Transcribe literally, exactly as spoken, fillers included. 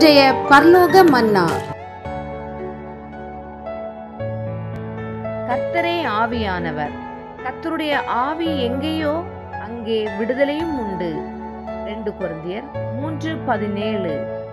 இன்றைய பரலோக மன்னா. கர்த்தரே ஆவியானவர். கர்த்தருடைய ஆவி எங்கேயோ அங்கே விடுதலையும் உண்டு. ரெண்டு கொரிந்தியர் மூன்று பதினேழு.